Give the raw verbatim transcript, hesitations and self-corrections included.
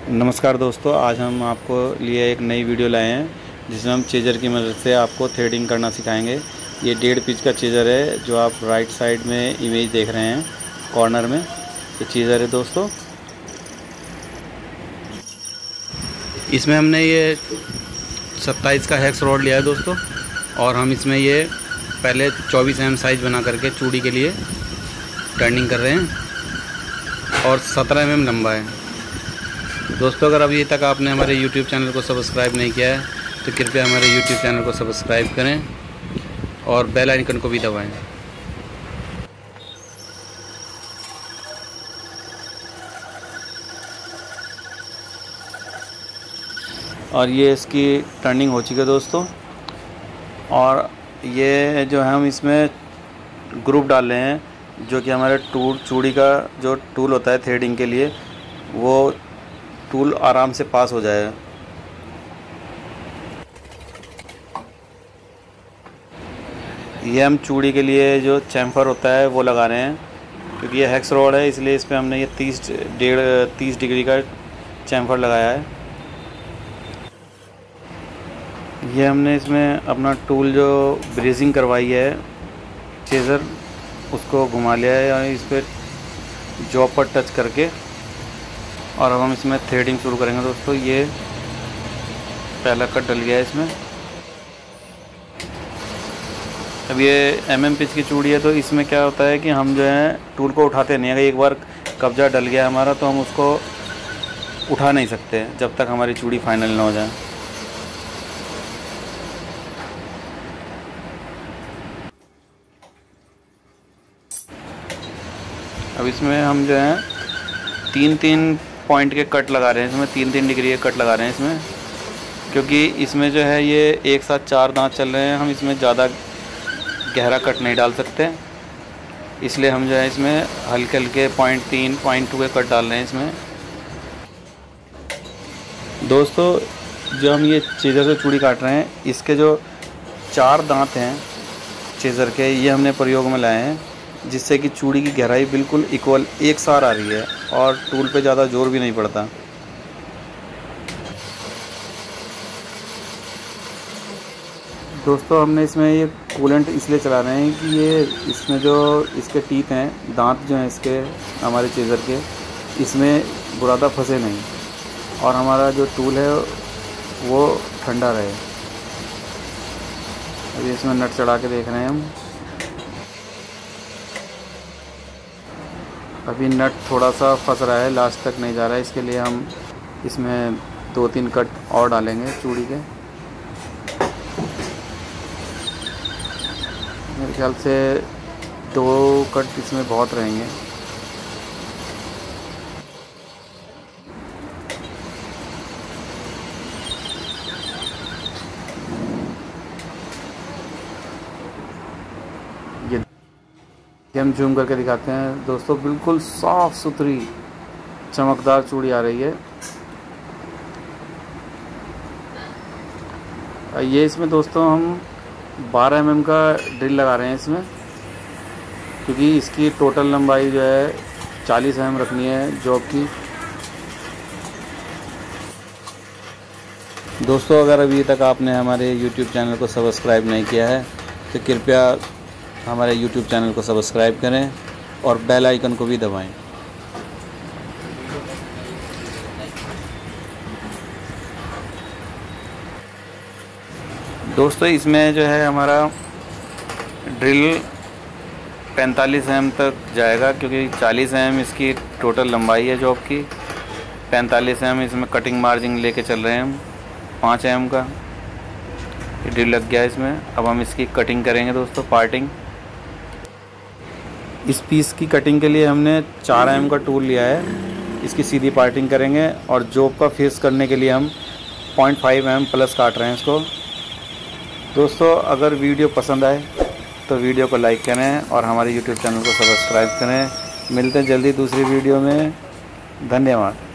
नमस्कार दोस्तों, आज हम आपको लिए एक नई वीडियो लाए हैं जिसमें हम चेजर की मदद से आपको थ्रेडिंग करना सिखाएंगे। ये डेढ़ पिच का चेजर है जो आप राइट साइड में इमेज देख रहे हैं कॉर्नर में, ये चेजर है दोस्तों। इसमें हमने ये सत्ताईस का हेक्स रॉड लिया है दोस्तों, और हम इसमें ये पहले चौबीस एम साइज़ बना करके चूड़ी के लिए टर्निंग कर रहे हैं और सत्रह एम लंबा है दोस्तों। अगर अभी तक आपने हमारे यूट्यूब चैनल को सब्सक्राइब नहीं किया है तो कृपया हमारे यूट्यूब चैनल को सब्सक्राइब करें और बेल आइकन को भी दबाएं। और ये इसकी टर्निंग हो चुकी है दोस्तों, और ये जो है हम इसमें ग्रुप डाल रहे हैं जो कि हमारे टूल चूड़ी का जो टूल होता है थ्रेडिंग के लिए, वो टूल आराम से पास हो जाएगा। ये हम चूड़ी के लिए जो चैम्फर होता है वो लगा रहे हैं, क्योंकि ये हेक्स रॉड है इसलिए इस पर हमने ये तीस डेढ़ तीस डिग्री का चैम्फर लगाया है। ये हमने इसमें अपना टूल जो ब्रेजिंग करवाई है चेजर, उसको घुमा लिया है और इस पर जॉब पर टच करके, और अब हम इसमें थ्रेडिंग शुरू करेंगे दोस्तों। ये पहला कट डल गया है इसमें। अब ये एम एम पिच की चूड़ी है तो इसमें क्या होता है कि हम जो है टूल को उठाते नहीं है। एक बार कब्जा डल गया हमारा तो हम उसको उठा नहीं सकते जब तक हमारी चूड़ी फाइनल ना हो जाए। अब इसमें हम जो है तीन तीन पॉइंट के कट लगा रहे हैं इसमें, तीन तीन डिग्री के कट लगा रहे हैं इसमें, क्योंकि इसमें जो है ये एक साथ चार दांत चल रहे हैं, हम इसमें ज़्यादा गहरा कट नहीं डाल सकते, इसलिए हम जो है इसमें हल्के हल्के पॉइंट तीन पॉइंट टू के कट डाल रहे हैं इसमें दोस्तों। जो हम ये चेजर से चूड़ी काट रहे हैं, इसके जो चार दांत हैं चेजर के, ये हमने प्रयोग में लाए हैं जिससे कि चूड़ी की गहराई बिल्कुल इक्वल एक सार आ रही है और टूल पे ज़्यादा जोर भी नहीं पड़ता। दोस्तों हमने इसमें ये कूलेंट इसलिए चला रहे हैं कि ये इसमें जो इसके टीथ हैं, दांत जो हैं इसके हमारे चेजर के, इसमें बुरादा फंसे नहीं और हमारा जो टूल है वो ठंडा रहे। अभी इसमें नट चढ़ा के देख रहे हैं हम। अभी नट थोड़ा सा फंस रहा है, लास्ट तक नहीं जा रहा है, इसके लिए हम इसमें दो तीन कट और डालेंगे चूड़ी के। मेरे ख्याल से दो कट इसमें बहुत रहेंगे। ये हम जूम करके दिखाते हैं दोस्तों, बिल्कुल साफ सुथरी चमकदार चूड़ी आ रही है। ये इसमें दोस्तों हम बारह एम एम का ड्रिल लगा रहे हैं इसमें, क्योंकि इसकी टोटल लंबाई जो है चालीस एम एम रखनी है जॉब की। दोस्तों अगर अभी तक आपने हमारे यूट्यूब चैनल को सब्सक्राइब नहीं किया है तो कृपया हमारे यूट्यूब चैनल को सब्सक्राइब करें और बेल आइकन को भी दबाएं। दोस्तों इसमें जो है हमारा ड्रिल पैंतालीस एम तक जाएगा, क्योंकि चालीस एम इसकी टोटल लंबाई है जॉब की। पैंतालीस एम इसमें कटिंग मार्जिन लेके चल रहे हैं हम, पाँच एम का ड्रिल लग गया इसमें। अब हम इसकी कटिंग करेंगे दोस्तों, पार्टिंग। इस पीस की कटिंग के लिए हमने चार एम का टूल लिया है, इसकी सीधी पार्टिंग करेंगे, और जॉब का फेस करने के लिए हम पॉइंट फाइव एम प्लस काट रहे हैं इसको। दोस्तों अगर वीडियो पसंद आए तो वीडियो को लाइक करें और हमारे यूट्यूब चैनल को सब्सक्राइब करें। मिलते हैं जल्दी दूसरी वीडियो में। धन्यवाद।